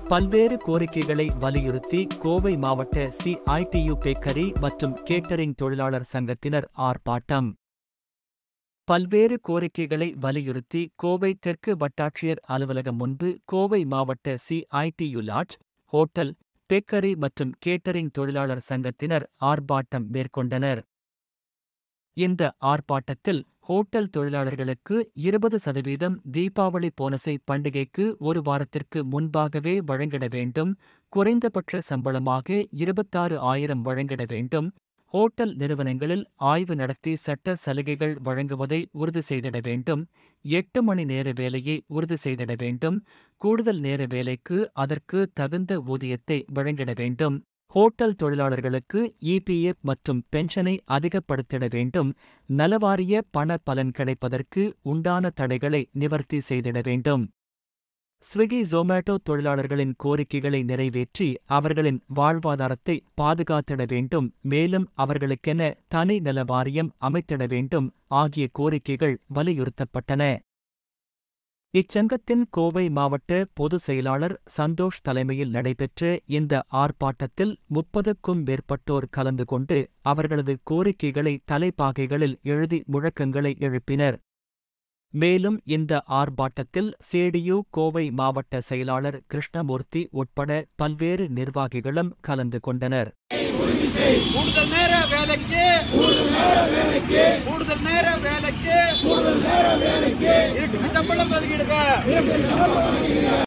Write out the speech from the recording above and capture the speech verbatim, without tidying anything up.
பல்வேறு கோரிக்கைகளை வலியுறுத்தி கோவை மாவட்ட சிஐடியு பேக்கரி மற்றும் கேட்டரிங் தொழிலாளர் சங்கத்தினர் ஆர்ப்பாட்டம். பல்வேறு கோரிக்கைகளை வலியுறுத்தி கோவை தெற்கு வட்டாட்சியர் அலுவலகம் முன்பு கோவை மாவட்ட சிஐடியு லாட்ஜ், ஹோட்டல், பேக்கரி மற்றும் கேட்டரிங் தொழிலாளர் சங்கத்தினர் ஆர்ப்பாட்டம் மேற்கொண்டனர். இந்த ஆர்ப்பாட்டத்தில் ஹோட்டல் தொழிலாளர்களுக்கு இருபது சதவீதம் தீபாவளி போனஸை பண்டிகைக்கு ஒரு வாரத்திற்கு முன்பாகவே வழங்கிட வேண்டும், குறைந்தபட்ச சம்பளமாக இருபத்தாறு ஆயிரம் வழங்கிட வேண்டும், ஹோட்டல் நிறுவனங்களில் ஆய்வு நடத்தி சட்ட சலுகைகள் வழங்குவதை உறுதி செய்திட வேண்டும், எட்டு மணி நேர வேலையை உறுதி செய்திட வேண்டும், கூடுதல் நேர வேலைக்கு அதற்கு தகுந்த ஊதியத்தை வழங்கிட வேண்டும், ஹோட்டல் தொழிலாளர்களுக்கு இபிஎஃப் மற்றும் பென்ஷனை அதிகப்படுத்திட வேண்டும், நலவாரிய பண பலன் கிடைப்பதற்கு உண்டான தடைகளை நிவர்த்தி செய்திட வேண்டும். ஸ்விக்கி ஜொமேட்டோ தொழிலாளர்களின் கோரிக்கைகளை நிறைவேற்றி அவர்களின் வாழ்வாதாரத்தை பாதுகாத்திட வேண்டும், மேலும் அவர்களுக்கென தனி நல வாரியம் அமைத்திட வேண்டும் ஆகிய கோரிக்கைகள் வலியுறுத்தப்பட்டன. இச்சங்கத்தின் கோவை மாவட்ட பொதுச் செயலாளர் சந்தோஷ் தலைமையில் நடைபெற்ற இந்த ஆர்ப்பாட்டத்தில் முப்பதுக்கும் மேற்பட்டோர் கலந்து கொண்டு அவர்களது கோரிக்கைகளை தலைப்பாகைகளில் எழுதி முழக்கங்களை எழுப்பினர். மேலும் இந்த ஆர்ப்பாட்டத்தில் சிஐடியு கோவை மாவட்ட செயலாளர் கிருஷ்ணமூர்த்தி உட்பட பல்வேறு நிர்வாகிகளும் கலந்து கொண்டனர். கூடுதல் நேர வேலைக்கு கூடுதல் நேர வேலைக்கு இரண்டு சம்பளம் ஒதுக்கிடுங்க.